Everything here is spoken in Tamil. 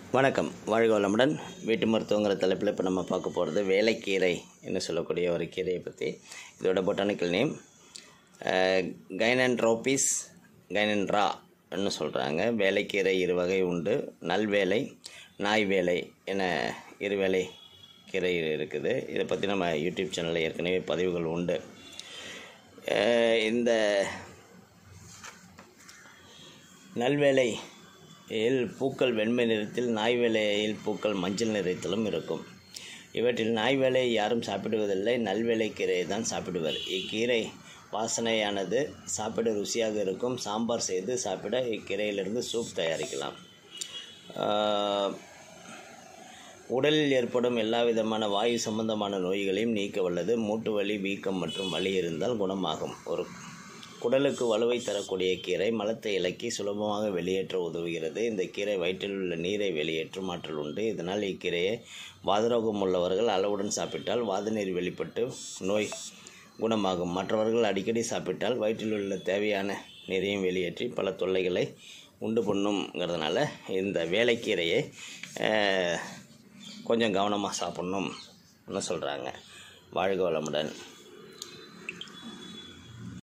வணக்கம். வாழ்க வளமுடன். வீட்டு மருத்துவங்கிற தலைப்பில் இப்போ நம்ம பார்க்க போகிறது வேலைக்கீரை என்று சொல்லக்கூடிய ஒரு கீரையை பற்றி. இதோட பொட்டானிக்கல் நேம் கைனண்ட்ரோபிஸ் கைனண்ட்ரான்னு சொல்கிறாங்க. வேலைக்கீரை இரு வகை உண்டு. நல்வேலை, நாய் வேலை என இரு வேலை கீரை இருக்குது. இதை பற்றி நம்ம யூடியூப் சேனலில் ஏற்கனவே பதிவுகள் உண்டு. இந்த நல்வேலை பூக்கள் வெண்மை நிறத்தில், நாய் வேலையில் பூக்கள் மஞ்சள் நிறத்திலும் இருக்கும். இவற்றில் நாய் வேலையை யாரும் சாப்பிடுவதில்லை, நல்வேலை கீரையை தான் சாப்பிடுவர். இக்கீரை வாசனையானது, சாப்பிட ருசியாக இருக்கும். சாம்பார் செய்து சாப்பிட இக்கீரையிலிருந்து சூப் தயாரிக்கலாம். உடலில் ஏற்படும் எல்லா விதமான வாயு சம்பந்தமான நோய்களையும் நீக்க வல்லது. மூட்டு வலி, வீக்கம் மற்றும் வலி இருந்தால் குணமாகும். ஒரு குடலுக்கு வலுவை தரக்கூடிய கீரை மலத்தை இலக்கி சுலபமாக வெளியேற்ற உதவுகிறது. இந்த கீரை வயிற்றில் உள்ள நீரை வெளியேற்றும் ஆற்றல் உண்டு. இதனால் இக்கீரையை வாதரோகம் உள்ளவர்கள் அளவுடன் சாப்பிட்டால் வாத நீர் வெளிப்பட்டு நோய் குணமாகும். மற்றவர்கள் அடிக்கடி சாப்பிட்டால் வயிற்றில் உள்ள தேவையான நீரையும் வெளியேற்றி பல தொல்லைகளை உண்டு பண்ணுங்கிறதுனால இந்த வேலைக்கீரையை கொஞ்சம் கவனமாக சாப்பிட்ணும்னு சொல்கிறாங்க. வாழ்க வளமுடன்.